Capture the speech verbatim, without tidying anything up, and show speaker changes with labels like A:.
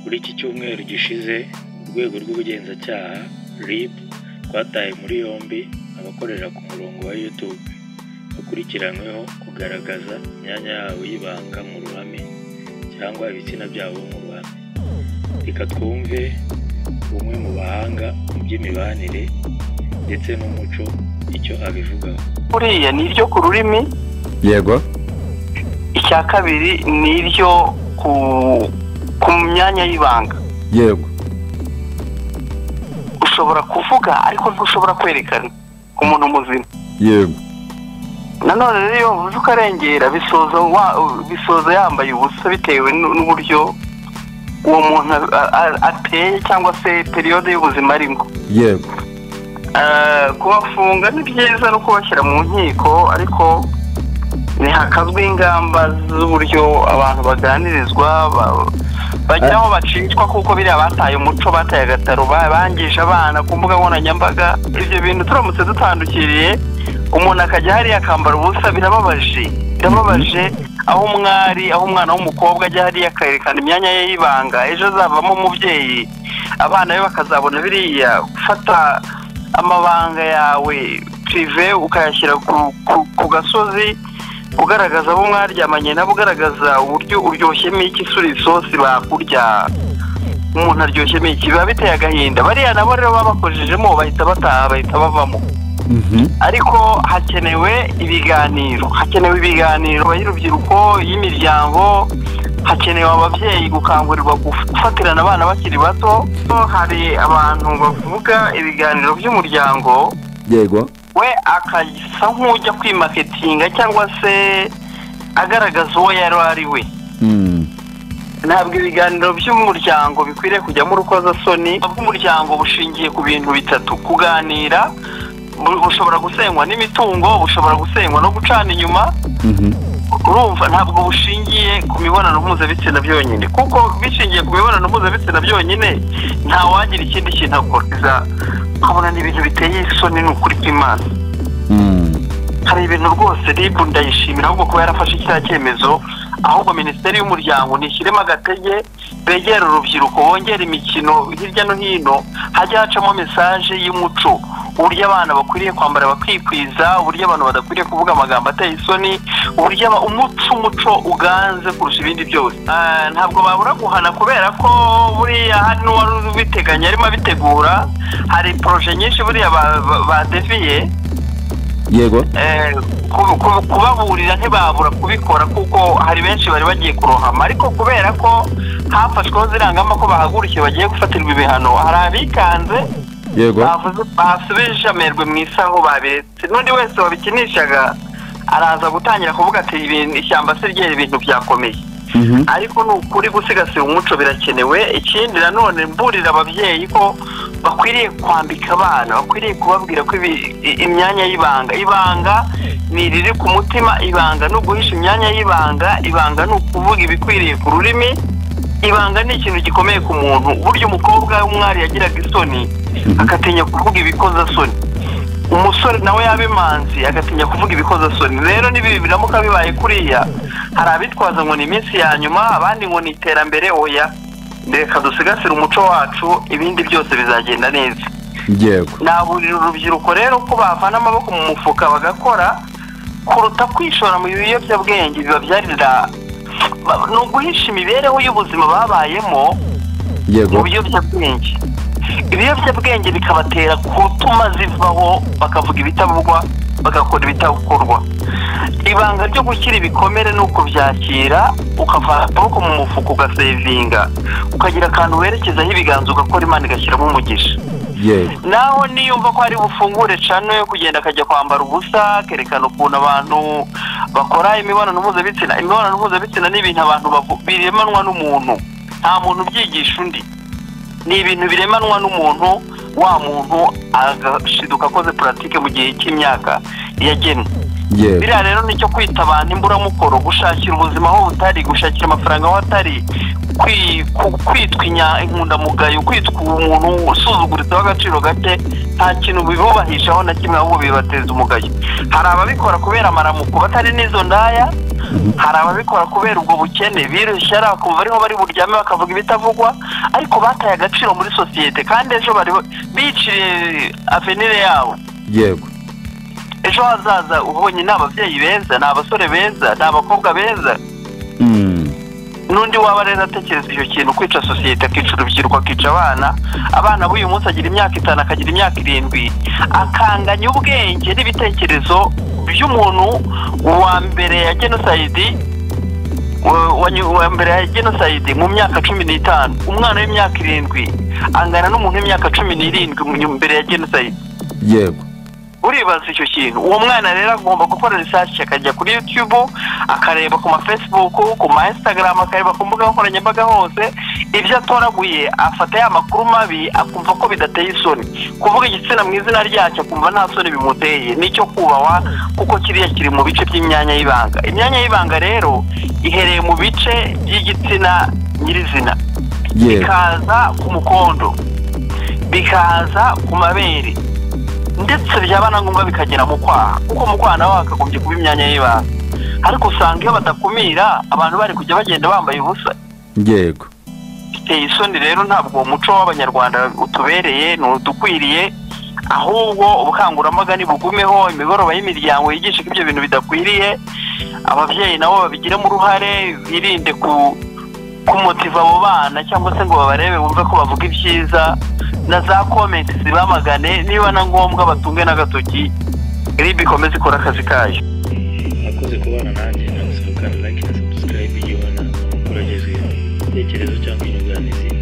A: Kuri iki cyumweru gishize urwego rw'ubugenzacyaha R I B twataye muri yombi abakorera ku murongo wa YouTube bakurikiranyweho kugaragaza imyanya yabo y'ibanga mu ruhame cyangwa ibitsina byabo mu ruhame. Reka twumve umwe mu bahanga mu by'imibanire ndetse n'umuco icyo abivugaho.
B: Buriya ni iryo ku rurimi,
C: yego.
B: Icya kabiri ni iryo ku ku myanya y'ibanga,
C: yego.
B: Ushobora kuvuga ariko ntushobora kwerekana ku muntu muzima,
C: yego.
B: nanone rero uvuze ukarengera bisoza bisoza yambaye ubusa bitewe n'uburyo uwo muntu ateye cyangwa se periode y'ubuzima arimo,
C: yego.
B: Kubafunga ni byiza no kubashyira mu nkiko, ariko ntihakazwe ingamba z'uburyo abantu baganirizwa bagira aho bacicwa, kuko biriya bataye umuco, bataye agataro, bangije abana ku mbuga nkoranyambaga. Ibyo bintu turamutse dutandukiriye umuntu akajya hariya akambara ubusa, birababaje birababaje aho umwari aho umwana w'umukobwa ajya hariya akayerekana imyanya ye y'ibanga, ejo azavamo umubyeyi, abana be bakazabona biriya. Gufata amabanga yawe prive ukayashyira ku gasozi ugaragaza abo mwaryamanye nabo, ugaragaza uburyo uryoshemo iki suri isosi bakurya, umuntu aryoshemo iki, biba biteye agahinda. Bariya nabo rero babakojejemo bahita bataha, bahita bavamo. Ariko hakenewe ibiganiro, hakenewe ibiganiro y'urubyiruko, y'imiryango, hakenewe ababyeyi gukangurirwa gufatirana abana bakiri bato. Hari abantu bavuga ibiganiro by'umuryango,
C: yego,
B: we akasa nk'ujya kwimaketinga cyangwa se agaragaza uwo yari ari we. Ntabwo ibiganiro by'umuryango bikwiriye kujyamo urukozasoni. Ubw'umuryango bushingiye ku bintu bitatu: kuganira, bushobora gusenywa n'imitungo, bushobora gusenywa no gucana inyuma. Urumva, ntabwo bushingiye ku mibonano mpuzabitsina byonyine, kuko bishingiye ku mibonano mpuzabitsina byonyine nta wagira ikindi kintu akora. Nkabona ni ibintu biteye isoni, ni ukuri kw'Imana. Hari ibintu rwose R I B ndayishimira ahubwo kuba yarafashe icya cyemezo, ahubwo Minisiteri y'Umuryango nishyiremo agatege, begera urubyiruko, bongera imikino hirya no hino, hajya hacamo mesaje y'umuco, uburyo abana bakwiriye kwambara bakikwiza, uburyo abantu badakwiriye kuvuga amagambo ateye isoni, uburyo umuco umuco uganze kurusha ibindi byose. Ntabwo babura guhana, kubera ko buriya hari n'uwari ubiteganya arimo abitegura. Hari proje nyinshi buriya badeviye,
C: yego.
B: Kubaburira ntibabura kubikora, kuko hari benshi bari bagiye kurohama, ariko kubera ko hafashweho zirangama ko bahagurukiye bagiye gufatirwa ibihano, hari abikanze,
C: yego,
B: basubije amerwe mu isaho babiretse. N'undi wese wabikinishaga araza gutangira kuvuga ati ibintu ishyamba se ryera ibintu byakomeye. Ariko ni ukuri gusigasira umuco birakenewe. Ikindi nanone mburira ababyeyi ko bakwiriye kwambika abana, bakwiriye kubabwira ko imyanya y'ibanga, ibanga ni riri ku mutima, ibanga ni uguhisha imyanya y'ibanga, ibanga ni ukuvuga ibikwiriye ku rurimi, ibanga ni ikintu gikomeye ku muntu. Buryo umukobwa w'umwari yagiraga isoni agatinya kuvuga ibikozasoni, umusore nawe yabimanzi agatinya kuvuga ibikozasoni. Rero nibi biramuka bibaye kuriya, hari abitwaza ngo ni iminsi ya nyuma, abandi ngo ni iterambere. Oya, reka dusigasire umuco wacu, ibindi byose bizagenda neza.
C: Yego.
B: Naburira urubyiruko rero ko bavana amaboko mu mufuka bagakora, kuruta kwishora mu biyobyabwenge bibabyarira no guhisha imibereho y'ubuzima babayemo.
C: Yego.
B: Mu biyobyabwenge, ibiyobyabwenge bikabatera gutuma zivaho, bakavuga ibitabugwa, bagakora ibitakorwa. Ibanga ryo gukira ibikomere nuko byakira, ukavana amaboko mu mufuka, ugasevinga, ukagira akantu werekezaho ibiganza, ugakora Imana igashyiramo umugisha. Naho niyumva ko hari bufungure cano yo kugenda akajya kwambara ubusa, kerekana ukuntu abantu bakora imibonano mpuzabitsina. Imibonano mpuzabitsina ni ibintu abantu biremanwa n'umuntu, nta muntu ubyigisha undi. Ni ibintu biremanwa n'umuntu, wa muntu agashiduka akoze pratique mu gihe cy'imyaka yagenwe.
C: Yego.
B: biriya rero nicyo kwita abantu imburamukoro, gushakira ubuzima aho butari, gushakira amafaranga aho atari, kwitwa inkundamugayo, kwitwa umuntu usuzuguritse w'agaciro gake, nta kintu bibubahishaho na kimwe, ahubwo bibateza umugayo. Hari ababikora kubera amaramuko batari n'izo ndaya, hari ababikora kubera ubwo bukene birushya ari akumva ariho bari buryame bakavuga ibitavugwa, ariko bataye agaciro muri sosiyete kandi ejo bari biciriye avenire yabo.
C: Yego.
B: Ejo hazaza ubonye n'ababyeyi beza, n'abasore beza, n'abakobwa beza.
C: Mm.
B: Nundi waba rero atekereza icyo kintu, kwica sosiyete, akica urubyiruko, akica abana. Abana b'uyu munsi agira imyaka itanu, akagira imyaka irindwi, akanganya ubwenge n'ibitekerezo by'umuntu wa mbere ya genocide, wa mbere ya genocide mu myaka cumi n'itanu. Umwana w'imyaka irindwi angana n'umuntu w'imyaka cumi n'irindwi mu mbere ya genocide.
C: Yego.
B: Uribaza icyo kintu. Uwo mwana rero agomba gukora research, akajya kuri YouTube, akareba ku ma Facebook, ku ma Instagram, akareba ku mbuga nkoranyambaga hose, ibyo atoraguye afata ya makuru mabi, akumva ko bidateye isoni. Kuvuga igitsina mu izina ryacyo akumva nta soni bimuteye, nicyo kubawa, kuko kiriya kiri mu bice by'imyanya y'ibanga. Imyanya y'ibanga rero ihereye mu bice by'igitsina nyirizina, bikaza ku mukondo, bikaza ku mabere, ndetse byaba na ngombwa bikagera mu kwaha, kuko mu kwaha nawe hakagombye kuba imyanya y'ibanga. Ariko usanga iyo badakumira abantu bari kujya bagenda bambaye ubusa.
C: Yego.
B: Biteye isoni rero, ntabwo uwo muco w'abanyarwanda utubereye, n'udukwiriye, ahubwo ubukangurambaga nibugumeho, imigoroba y'imiryango yigisha ko ibyo bintu bidakwiriye, ababyeyi nabo babigiremo uruhare, birinde ku kumutiva abo bana cyangwa se ngo babarebe bumve ko bavuga ibyiza, na za comments zibamagane, niba na ngombwa batunge n'agatoki. Rib ikomeze ikora akazi kayo.
A: Akoze kubana nanjye, nagusaba kandi like na subscribe iyo ubona ukoresheje ibitekerezo cyangwa inyunganizi.